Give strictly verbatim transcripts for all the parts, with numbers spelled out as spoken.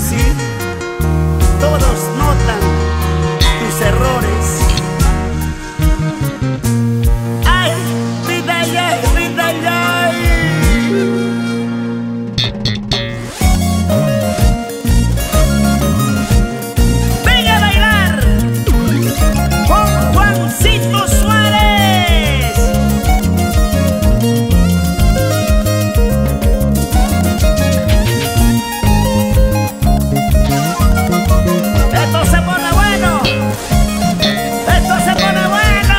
sí, todos notan tus errores. Ay, vida ya, vida ya. Venga a bailar con Juancito Suárez. Esto se pone bueno. Esto se pone bueno.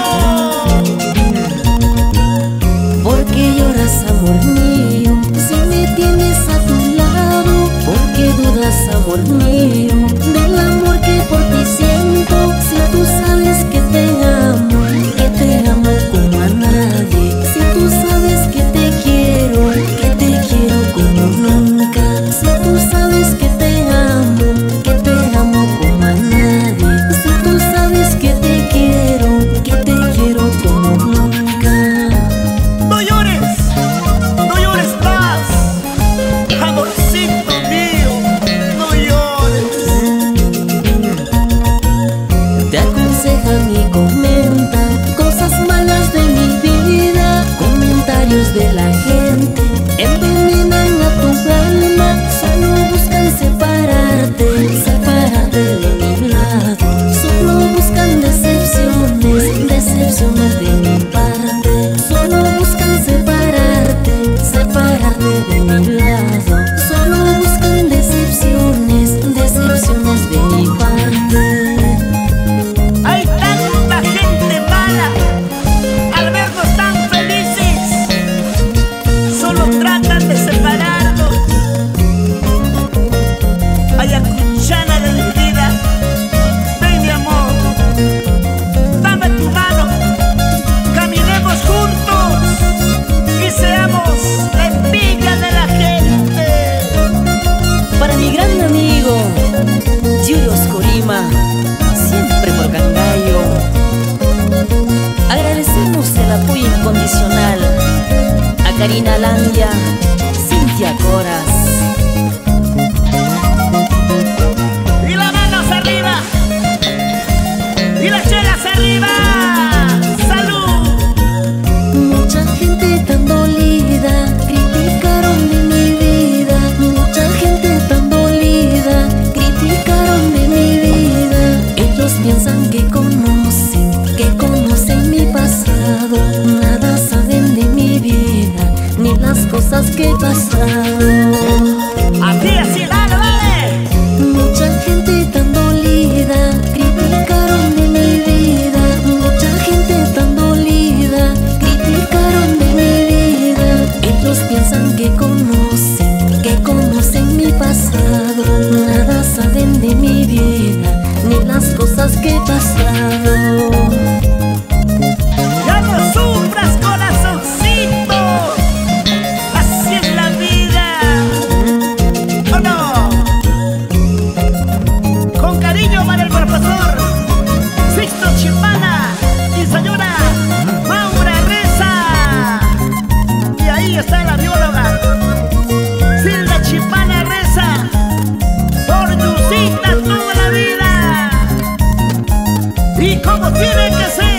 ¿Por qué lloras, amor mío, si me tienes a tu lado? ¿Por qué dudas, amor mío, del amor que por ti siento? Si tú sabes que te amo, que te amo como a nadie. Si tú sabes que te quiero, que te quiero como nunca. Si tú sabes que te amo, que te amo como a nadie. Si tú sabes que te quiero, que te quiero como nunca. No llores, no llores más, amorcito mío, no llores. Te aconsejan y comentan cosas malas de mi vida, comentarios de la gente envenenan a tu alma, solo buscan separarte, separarte de mi lado, solo buscan decepciones, decepciones de mi parte, solo buscan separarte, separarte de mi lado, solo buscan decepciones, decepciones de mi parte. Hay tanta gente mala, al vernos tan felices, solo tratan de separarnos. Ayacuchana de mi vida, ven mi amor, dame tu mano, caminemos juntos y seamos la envidia de la gente. Para mi gran amigo Julius Corima, siempre por Cangallo, agradecemos el apoyo incondicional a Karina Landia, Cintia Coras. Y las manos arriba, y las chelas arriba. ¡Salud! Mucha gente tan dolida criticaron de mi vida, mucha gente tan dolida criticaron de mi vida. Ellos piensan que conocen, que conocen mi pasado, nada saben de mi vida, ni las cosas que he pasado. Así, así, dale, dale. Mucha gente tan dolida criticaron de mi vida, mucha gente tan dolida criticaron de mi vida. Ellos piensan que conocen, que conocen mi pasado, nada saben de mi vida, ni las cosas que he pasado. Ya no sufras, corazoncito, así es la vida. ¿O no? Con cariño para el profesor Sixto Chipana y señora Maura Reza. Y ahí está la bióloga Silvia Chipana Reza, por Yusita toda la vida. Y como tiene que ser.